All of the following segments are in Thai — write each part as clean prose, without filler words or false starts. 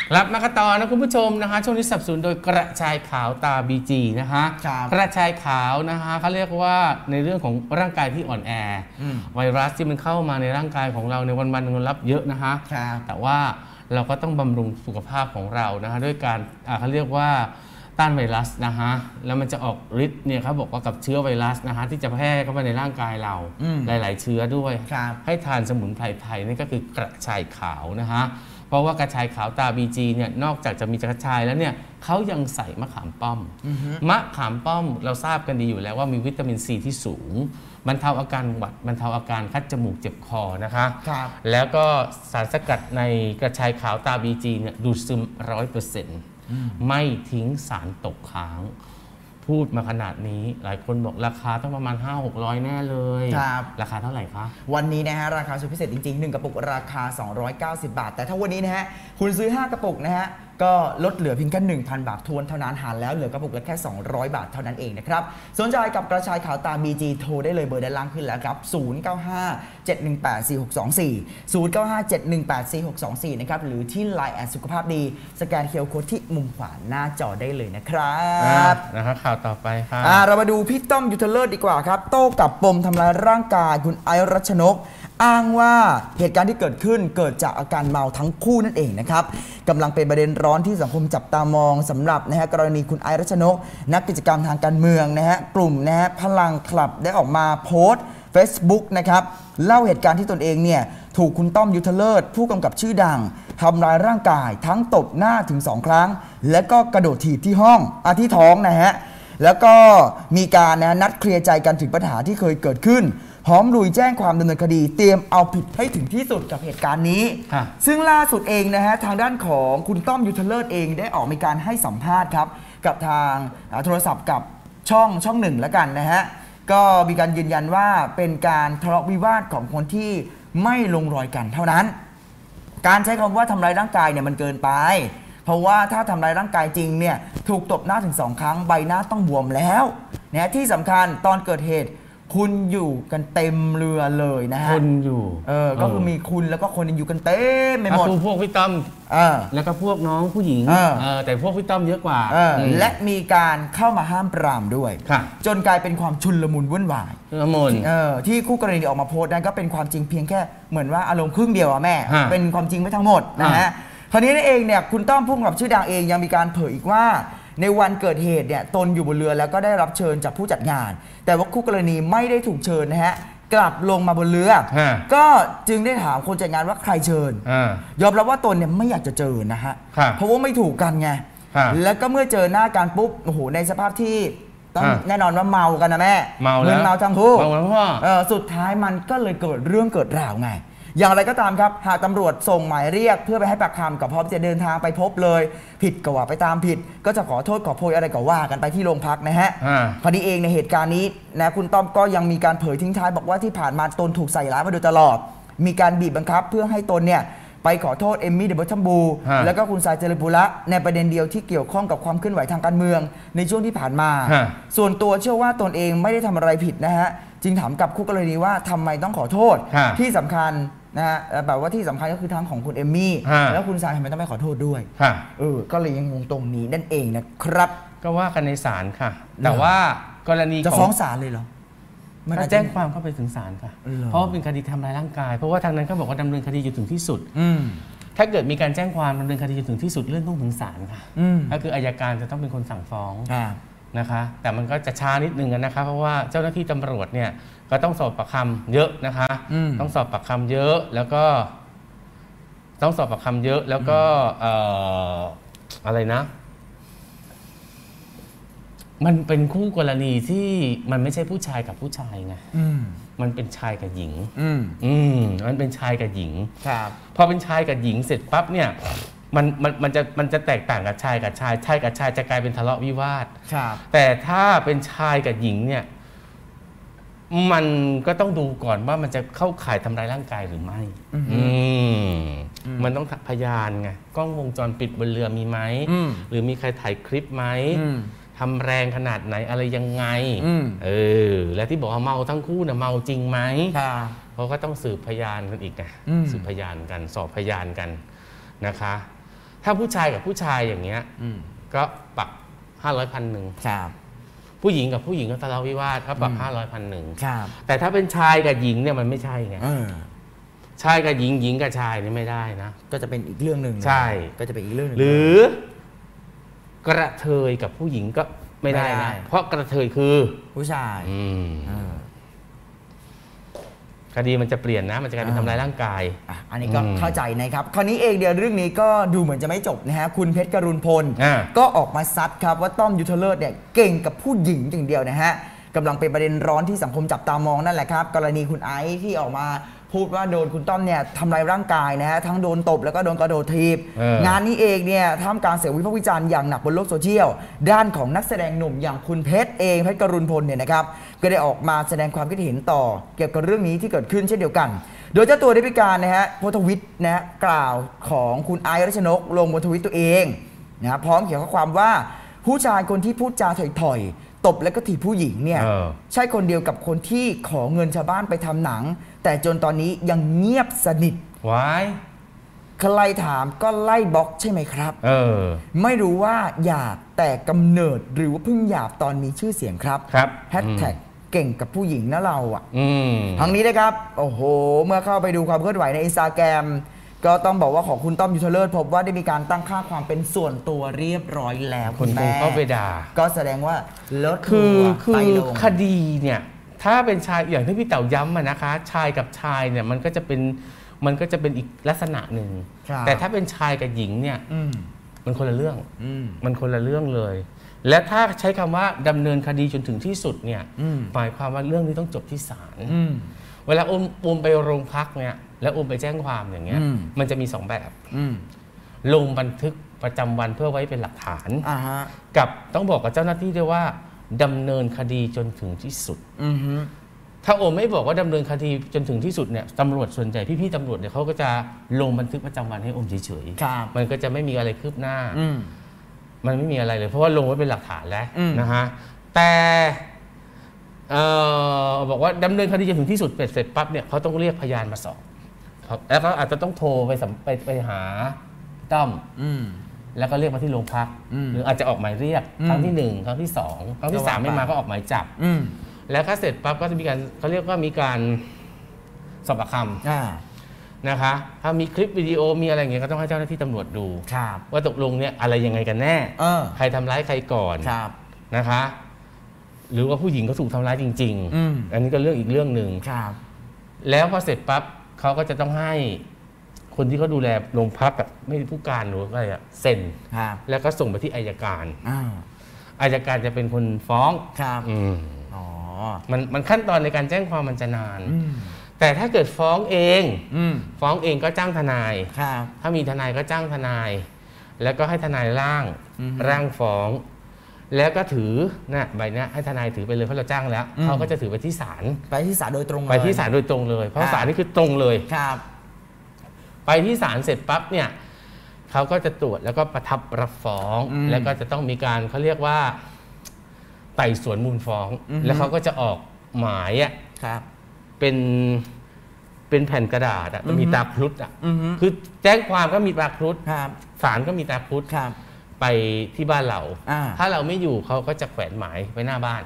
รับมากระต่อนะคุณผู้ชมนะคะช่วงนี้สนับสนุนโดยกระชายขาวตาบีจีนะคะกระชายขาวนะคะเขาเรียกว่าในเรื่องของร่างกายที่อ่อนแอไวรัสที่มันเข้ามาในร่างกายของเราในวันๆมันรับเยอะนะคะแต่ว่าเราก็ต้องบำรุงสุขภาพของเรานะคะด้วยการเขาเรียกว่าต้านไวรัสนะฮะแล้วมันจะออกฤทธิ์เนี่ยเขาบอกว่ากับเชื้อไวรัสนะฮะที่จะแพร่เข้ามาในร่างกายเราหลายๆเชื้อด้วยให้ทานสมุนไพรไทยนี่ก็คือกระชายขาวนะฮะเพราะว่ากระชายขาวตาบีจีเนี่ยนอกจากจะมีกระชายแล้วเนี่ยเขายังใส่มะขามป้อมมะขามป้อมเราทราบกันดีอยู่แล้วว่ามีวิตามินซีที่สูงบรรเทาอาการหวัดบรรเทาอาการคัดจมูกเจ็บคอนะคะแล้วก็สารสกัดในกระชายขาวตาบีจีเนี่ยดูดซึม100%ไม่ทิ้งสารตกค้างพูดมาขนาดนี้หลายคนบอกราคาต้องประมาณ 500-600 แน่เลยราคาเท่าไหร่คะวันนี้นะฮะราคาสุดพิเศษจริงๆ1กระปุกราคา290 บาทแต่ถ้าวันนี้นะฮะคุณซื้อ5กระปุกนะฮะก็ลดเหลือเพียงแค่ 1,000 บาททวนเท่านั้นหารแล้วเหลือกระปุกละแค่200 บาทเท่านั้นเองนะครับสนใจกับกระชายขาวตา BG โทรได้เลยเบอร์ด้านล่างขึ้นแล้วครับ0957184624 นะครับหรือที่ LINE แอดสุขภาพดีสแกนเคอร์โค้ดที่มุมขวาหน้าจอได้เลยนะครับนะครับข่าวต่อไปครับเรามาดูพี่ต้อมยุทธเลิศดีกว่าครับโต้กับปมทำร้ายร่างกายคุณไอซ์รัชนกอ้างว่าเหตุการณ์ที่เกิดขึ้นเกิดจากอาการเมาทั้งคู่นั่นเองนะครับกำลังเป็นประเด็นร้อนที่สังคมจับตามองสำหรับนะฮะกรณีคุณไอซ์รัชนกนักกิจกรรมทางการเมืองนะฮะกลุ่มนะฮะพลังคลับได้ออกมาโพสต์ Facebook นะครับเล่าเหตุการณ์ที่ตนเองเนี่ยถูกคุณต้อมยุทธเลิศผู้กำกับชื่อดังทำร้ายร่างกายทั้งตบหน้าถึง2 ครั้งและก็กระโดดถีบที่ห้องที่ท้องนะฮะแล้วก็มีการนัดเคลียร์ใจกันถึงปัญหาที่เคยเกิดขึ้นพร้อมลุยแจ้งความดำเนินคดีเตรียมเอาผิดให้ถึงที่สุดกับเหตุการณ์นี้ซึ่งล่าสุดเองนะฮะทางด้านของคุณต้อมยุทธเลิศเองได้ออกมีการให้สัมภาษณ์ครับกับทางโทรศัพท์กับช่องหนึ่งแล้วกันนะฮะก็มีการยืนยันว่าเป็นการทะเลาะวิวาทของคนที่ไม่ลงรอยกันเท่านั้นการใช้คำว่าทำร้ายร่างกายเนี่ยมันเกินไปเพราะว่าถ้าทำร้ายร่างกายจริงเนี่ยถูกตบหน้าถึง2 ครั้งใบหน้าต้องบวมแล้วนะที่สำคัญตอนเกิดเหตุคุณอยู่กันเต็มเรือเลยนะฮะคนอยู่ก็คือมีคุณแล้วก็คนอยู่กันเต็มไปหมดคือพวกพี่ต้อมแล้วก็พวกน้องผู้หญิงแต่พวกพี่ต้อมเยอะกว่าและมีการเข้ามาห้ามปรามด้วยจนกลายเป็นความชุลมุนวุ่นวายที่คู่กรณีออกมาโพสต์นั้นก็เป็นความจริงเพียงแค่เหมือนว่าอารมณ์ครึ่งเดียวแม่เป็นความจริงไม่ทั้งหมดนะฮะคราวนี้นั่นเองเนี่ยคุณต้อมผู้กำกับชื่อดังเองยังมีการเผยอีกว่าในวันเกิดเหตุเนี่ยตนอยู่บนเรือแล้วก็ได้รับเชิญจากผู้จัดงานแต่ว่าคู่กรณีไม่ได้ถูกเชิญนะฮะกลับลงมาบนเรือก็จึงได้ถามคนจัดงานว่าใครเชิญยอมรับว่าตนเนี่ยไม่อยากจะเจอนะฮะเพราะว่าไม่ถูกกันไงแล้วก็เมื่อเจอหน้ากันปุ๊บโอ้โหในสภาพที่ต้องแน่นอนว่าเมากันนะแม่เมาทั้งคู่สุดท้ายมันก็เลยเกิดเรื่องเกิดราวไงอย่างไรก็ตามครับหากตำรวจส่งหมายเรียกเพื่อไปให้ปากคำกับพร้อมจะเดินทางไปพบเลยผิดก็ว่าไปตามผิดก็จะขอโทษขอโพยอะไรก็ว่ากันไปที่โรงพักนะฮะคดีเองในเหตุการณ์นี้นะคุณต้อมก็ยังมีการเผยทิ้งท้ายบอกว่าที่ผ่านมาตนถูกใส่ร้ายมาโดยตลอดมีการบีบบังคับเพื่อให้ตนเนี่ยไปขอโทษเอมมี่เดอะบอททัมบูแล้วก็คุณสายเจริญปุระในประเด็นเดียวที่เกี่ยวข้องกับความเคลื่อนไหวทางการเมืองในช่วงที่ผ่านมาส่วนตัวเชื่อว่าตนเองไม่ได้ทำอะไรผิดนะฮะจึงถามกับคู่กรณีว่าทำไมต้องขอโทษที่สำคัญนะฮะแบบว่าที่สำคัญก็คือทั้งของคุณเอมมี่แล้วคุณทรายทำไมต้องไม่ขอโทษด้วยก็เลยยังงงตรงนี้นั่นเองนะครับก็ว่ากันในศาลค่ะแต่ว่ากรณีจะฟ้องศาลเลยเหรอมันแจ้งความเข้าไปถึงศาลค่ะเพราะว่าเป็นคดีทำร้ายร่างกายเพราะว่าทางนั้นเขาบอกว่าดำเนินคดีอยู่ถึงที่สุดถ้าเกิดมีการแจ้งความดำเนินคดีอยู่ถึงที่สุดเรื่องต้องถึงศาลค่ะก็คืออัยการจะต้องเป็นคนสั่งฟ้องนะคะแต่มันก็จะช้านิดนึงนะคะเพราะว่าเจ้าหน้าที่ตำรวจเนี่ยก็ต้องสอบปากคำเยอะนะคะต้องสอบปากคำเยอะแล้วก็ต้องสอบปากคำเยอะแล้วก็อะไรนะมันเป็นคู่กรณีที่มันไม่ใช่ผู้ชายกับผู้ชายไงมันเป็นชายกับหญิงมันเป็นชายกับหญิงพอเป็นชายกับหญิงเสร็จปั๊บเนี่ยมันจะแตกต่างกับชายกับชายชายกับชายจะกลายเป็นทะเลาะวิวาทแต่ถ้าเป็นชายกับหญิงเนี่ยมันก็ต้องดูก่อนว่ามันจะเข้าข่ายทำร้ายร่างกายหรือไม่มันต้องพยานไงกล้องวงจรปิดบนเรือมีไหมหรือมีใครถ่ายคลิปไหมทำแรงขนาดไหนอะไรยังไงและที่บอกว่าเมาทั้งคู่เนี่ยเมาจริงไหมเพราะก็ต้องสืบพยานกันอีกไงสืบพยานกันสอบพยานกันนะคะถ้าผู้ชายกับผู้ชายอย่างเงี้ยก็ปรับ500 1,000 ครับผู้หญิงกับผู้หญิงก็ทะเลาะวิวาทก็ปรับ500 1,000ครับแต่ถ้าเป็นชายกับหญิงเนี่ยมันไม่ใช่ไงชายกับหญิงหญิงกับชายนี่ไม่ได้นะก็จะเป็นอีกเรื่องหนึ่งใช่ก็จะเป็นอีกเรื่องนึงหรือกระเทยกับผู้หญิงก็ไม่ได้นะเพราะกระเทยคือผู้ชายคดีมันจะเปลี่ยนนะมันจะกลายเป็นทำร้ายร่างกายอันนี้ก็เข้าใจนะครับคราวนี้เองเดี๋ยวเรื่องนี้ก็ดูเหมือนจะไม่จบนะฮะคุณเพชรกรุณพลก็ออกมาซัดครับว่าต้อมยุทธเลิศเนี่ยเก่งกับผู้หญิงอย่างเดียวนะฮะกำลังเป็นประเด็นร้อนที่สังคมจับตามองนั่นแหละครับกรณีคุณไอซ์ที่ออกมาพูดว่าโดนคุณต้อมเนี่ยทำลายร่างกายนะฮะทั้งโดนตบแล้วก็โดนกระโดดถีบงานนี้เองเนี่ยท่ามกลางเสียงวิพากษ์วิจารณ์อย่างหนักบนโลกโซเชียลด้านของนักแสดงหนุ่มอย่างคุณเพชรเพชรกรุณพลเนี่ยนะครับก็ได้ออกมาแสดงความคิดเห็นต่อเกี่ยวกับเรื่องนี้ที่เกิดขึ้นเช่นเดียวกันโดยเจ้าตัวได้มีการนะฮะโพสต์ทวิตนะฮะกล่าวของคุณไอซ์รัชนกลงบนทวิตตัวเองนะพร้อมเขียนข้อความว่าผู้ชายคนที่พูดจาถอยๆตบแล้วก็ถีบผู้หญิงเนี่ยใช่คนเดียวกับคนที่ขอเงินชาวบ้านไปทำหนังแต่จนตอนนี้ยังเงียบสนิทว้ายใครถามก็ไล่บล็อกใช่ไหมครับไม่รู้ว่าหยาบแต่กำเนิดหรือว่าเพิ่งหยาบตอนมีชื่อเสียงครับแฮชแท็กเก่งกับผู้หญิงนะเราอ่ะทั้งนี้นะครับโอ้โหเมื่อเข้าไปดูความเคลื่อนไหวใน Instagram ก็ต้องบอกว่าของคุณต้อมยุทธเลิศพบว่าได้มีการตั้งค่าความเป็นส่วนตัวเรียบร้อยแล้วคุณแม่เข้าไปด่าก็แสดงว่าลดคือคดีเนี่ยถ้าเป็นชายอย่างที่พี่เต๋าย้ำนะคะชายกับชายเนี่ยมันก็จะเป็นอีกลักษณะหนึ่งแต่ถ้าเป็นชายกับหญิงเนี่ยมันคนละเรื่องมันคนละเรื่องเลยและถ้าใช้คำว่าดำเนินคดีจนถึงที่สุดเนี่ยหมายความว่าเรื่องนี้ต้องจบที่ศาลเวลาอุ้มไปโรงพักเนี่ยแล้วอุ้มไปแจ้งความอย่างเงี้ยมันจะมี2แบบลงบันทึกประจำวันเพื่อไว้เป็นหลักฐานกับต้องบอกกับเจ้าหน้าที่ด้วยว่าดำเนินคดีจนถึงที่สุดถ้าโอมไม่บอกว่าดำเนินคดีจนถึงที่สุดเนี่ยตำรวจส่วนใหญ่พี่ๆตำรวจเนี่ยเขาก็จะลงบันทึกประจำวันให้โอมเฉยๆมันก็จะไม่มีอะไรคืบหน้ามันไม่มีอะไรเลยเพราะว่าลงไว้เป็นหลักฐานแล้วนะฮะแต่บอกว่าดำเนินคดีจนถึงที่สุดเสร็จปั๊บเนี่ยเขาต้องเรียกพยานมาสอบแล้วก็อาจจะต้องโทรไปหาต้อมแล้วก็เรียกมาที่โรงพักหรืออาจจะออกหมายเรียกครั้งที่1ครั้งที่2ครั้งที่3ไม่มาก็ออกหมายจับแล้วก็เสร็จปั๊บก็จะมีการเขาเรียกว่ามีการสอบปากคำนะคะถ้ามีคลิปวิดีโอมีอะไรอย่างเงี้ยก็ต้องให้เจ้าหน้าที่ตำรวจดูว่าตกลงเนี่ยอะไรยังไงกันแน่ใครทำร้ายใครก่อนนะคะหรือว่าผู้หญิงเขาถูกทำร้ายจริงๆอันนี้ก็เรื่องอีกเรื่องหนึ่งแล้วพอเสร็จปั๊บเขาก็จะต้องให้คนที่เขาดูแลโรงพักแบบไม่ผู้การหรืออะไรอะเซ็นแล้วก็ส่งไปที่อัยการอัยการจะเป็นคนฟ้องมันขั้นตอนในการแจ้งความมันจะนานแต่ถ้าเกิดฟ้องเองก็จ้างทนายถ้ามีทนายก็จ้างทนายแล้วก็ให้ทนายร่างฟ้องแล้วก็ถือนะใบนี้ให้ทนายถือไปเลยเพราะเราจ้างแล้วเขาก็จะถือไปที่ศาลโดยตรงไปที่ศาลโดยตรงเลยเพราะศาลนี่คือตรงเลยไปที่ศาลเสร็จปั๊บเนี่ยเขาก็จะตรวจแล้วก็ประทับรับฟ้องแล้วก็จะต้องมีการเขาเรียกว่าไต่สวนมูลฟ้องแล้วเขาก็จะออกหมายเป็นแผ่นกระดาษมีตาครุฑคือแจ้งความก็มีตาครุฑศาลก็มีตาครุฑไปที่บ้านเราถ้าเราไม่อยู่เขาก็จะแขวนหมายไว้หน้าบ้าน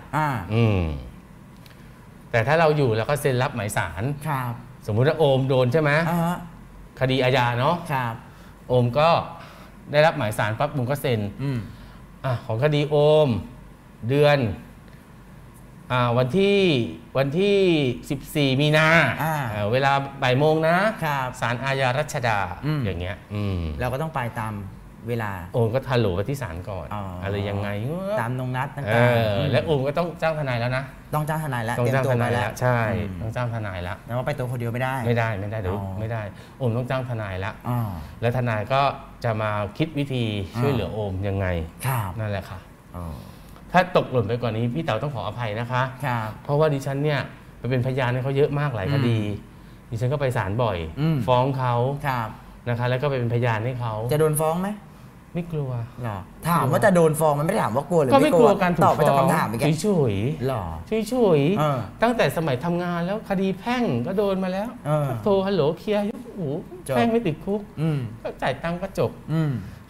แต่ถ้าเราอยู่แล้วก็เซ็นรับหมายศาลสมมุติว่าโอมโดนใช่ไหมคดีอาญาเนาะโอมก็ได้รับหมายศาลปั๊บมึงก็เซ็นของคดีโอมเดือนวันที่14 มีนาเวลาบ่ายโมงนะศาลอาญารัชดาอย่างเงี้ยเราก็ต้องไปตามเวลาโอมก็ทันโหลไปที่ศาลก่อนอะไรยังไงตามนัดต่างๆและโอมก็ต้องจ้างทนายแล้วนะต้องจ้างทนายแล้วต้องจ้างทนายแล้วใช่ต้องจ้างทนายแล้วแล้วว่าไปตัวคนเดียวไม่ได้เดี๋ยวไม่ได้โอมต้องจ้างทนายแล้วแล้วทนายก็จะมาคิดวิธีช่วยเหลือโอมยังไงนั่นแหละค่ะถ้าตกหล่นไปกว่านี้พี่เต๋าต้องขออภัยนะคะเพราะว่าดิฉันเนี่ยไปเป็นพยานให้เขาเยอะมากหลายคดีดิฉันก็ไปศาลบ่อยฟ้องเขานะคะแล้วก็ไปเป็นพยานให้เขาจะโดนฟ้องไหมไม่กลัวถามว่าจะโดนฟ้องมันไม่ได้ถามว่ากลัวหรือไม่กลัวการถูกฟ้องตอบไปจากคำถามเฉยๆเฉยๆตั้งแต่สมัยทำงานแล้วคดีแพ่งก็โดนมาแล้วโทรฮัลโหลเคลียร์แพ่งไม่ติดคุกก็จ่ายตังค์ก็จบ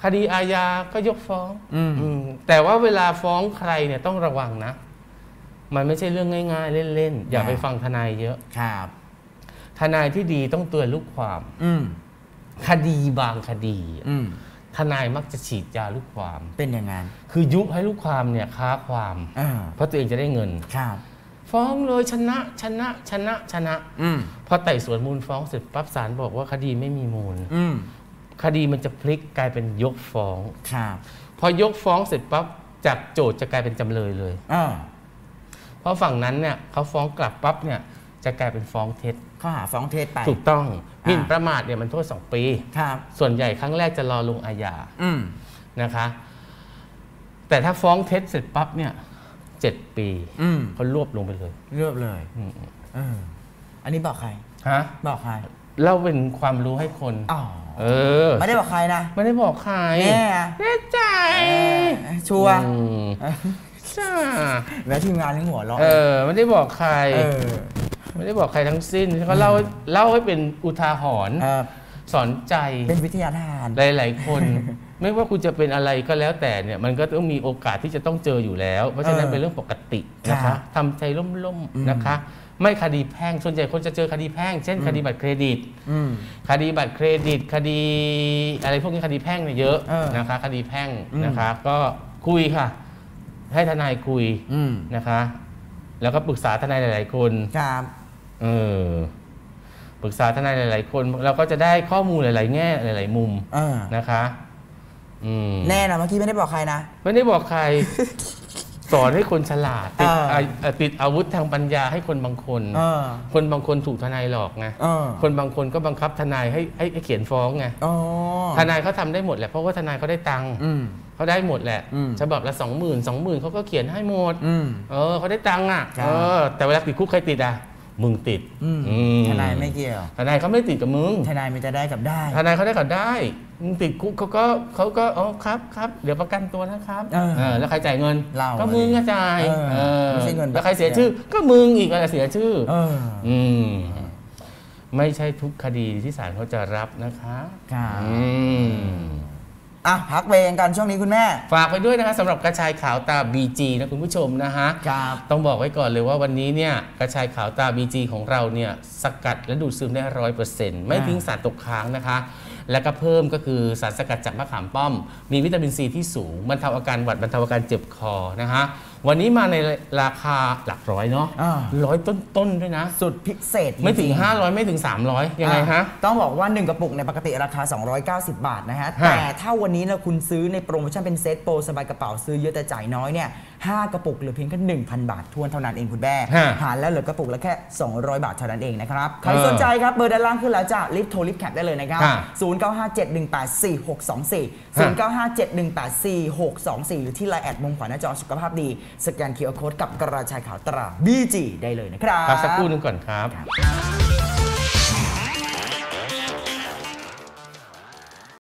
คดีอาญาก็ยกฟ้องแต่ว่าเวลาฟ้องใครเนี่ยต้องระวังนะมันไม่ใช่เรื่องง่ายๆเล่นๆอย่าไปฟังทนายเยอะครับทนายที่ดีต้องเตือนลูกความคดีบางคดีทนายมักจะฉีดยาลูกความเป็นอย่างนั้นคือยุให้ลูกความเนี่ยค้าความเพราะตัวเองจะได้เงินครับฟ้องเลยชนะพอไต่สวนมูลฟ้องเสร็จปั๊บศาลบอกว่าคดีไม่มีมูลคดีมันจะพลิกกลายเป็นยกฟ้องครับพอยกฟ้องเสร็จปั๊บจากโจทย์จะกลายเป็นจำเลยเลยเพราะฝั่งนั้นเนี่ยเขาฟ้องกลับปั๊บเนี่ยจะกลายเป็นฟ้องเท็จข้อหาฟ้องเท็จไปถูกต้องหมิ่นประมาทเนี่ยมันโทษ2 ปีครับส่วนใหญ่ครั้งแรกจะรอลงอาญานะคะแต่ถ้าฟ้องเท็จเสร็จปั๊บเนี่ย7 ปีเขารวบลงไปเลยรวบเลยอันนี้บอกใครบอกใครเล่าเป็นความรู้ให้คนไม่ได้บอกใครนะไม่ได้บอกใครแน่ใจชัวร์แล้วทีมงานทั้งหัวเราะไม่ได้บอกใครไม่ได้บอกใครทั้งสิ้นเขาเล่าให้เป็นอุทาหรณ์สอนใจเป็นวิทยาทานหลายๆคนไม่ว่าคุณจะเป็นอะไรก็แล้วแต่เนี่ยมันก็ต้องมีโอกาสที่จะต้องเจออยู่แล้วเพราะฉะนั้นเป็นเรื่องปกตินะคะทำใจร่มๆนะคะไม่คดีแพ่งส่วนใหญ่คนจะเจอคดีแพ่งเช่นคดีบัตรเครดิตคดีบัตรเครดิตคดีอะไรพวกนี้คดีแพ่งเนี่ยเยอะนะคะคดีแพ่งนะคะก็คุยค่ะให้ทนายคุยนะคะแล้วก็ปรึกษาทนายหลายๆคนครับปรึกษาทนายหลายๆคนเราก็จะได้ข้อมูลหลายๆแง่หลายๆมุมนะคะแน่นะเมื่อกี้ไม่ได้บอกใครนะไม่ได้บอกใครสอนให้คนฉลาดติดอาวุธทางปัญญาให้คนบางคนคนบางคนถูกทนายหลอกไงคนบางคนก็บังคับทนายให้เขียนฟ้องไงทนายเขาทำได้หมดแหละเพราะว่าทนายเขาได้ตังค์เขาได้หมดแหละฉบับละ20,000เขาก็เขียนให้หมดเขาได้ตังค์อ่ะแต่เวลาติดคุกใครติดอ่ะมึงติดทนายไม่เกี่ยวทนายเขาไม่ติดกับมึงทนายมันจะได้กับได้ทนายเขาได้กับได้มึงติดคุกเขาก็อ๋อครับเดี๋ยวประกันตัวนะครับแล้วใครจ่ายเงินก็มึงก็จ่ายไม่ใช่เงินแล้วใครเสียชื่อก็มึงอีกอะไรเสียชื่อไม่ใช่ทุกคดีที่ศาลเขาจะรับนะคะพักเบรกกันช่วงนี้คุณแม่ฝากไปด้วยนะคะสำหรับกระชายขาวตา BG นะคุณผู้ชมนะฮะต้องบอกไว้ก่อนเลยว่าวันนี้เนี่ยกระชายขาวตา BG ของเราเนี่ยสกัดและดูดซึมได้ 100% ไม่ทิ้งสารตกค้างนะคะและก็เพิ่มก็คือสารสกัดจากมะขามป้อมมีวิตามินซีที่สูงบรรเทาอาการหวัดบรรเทาอาการเจ็บคอนะฮะวันนี้มาในราคาหลักร้อยเนาะ100 ต้นด้วยนะสุดพิเศษไม่ถึง500ไม่ถึง300ยังไงฮะต้องบอกว่า1กระปุกในปกติราคา290 บาทนะฮะแต่ถ้าวันนี้นะคุณซื้อในโปรโมชั่นเป็นเซตโปรสบายกระเป๋าซื้อเยอะแต่จ่ายน้อยเนี่ย5กระปุกเหลือเพียงแค่ 1,000 บาททวนเท่านั้นเองคุณแม่หารแล้วเหลือกระปุกละแค่200 บาทเท่านั้นเองนะครับใครสนใจครับเบอร์ด้านล่างขึ้นแล้วจ้ะรีบโทรรีบแคปได้เลยนะครับ0957184624 0957184624 หรือที่ไลน์แอดมงขวัญหน้าจอสุขภาพดีสแกน QR Code กับกระชายขาวตรา BG ได้เลยนะครับสักครู่นึงก่อนครับ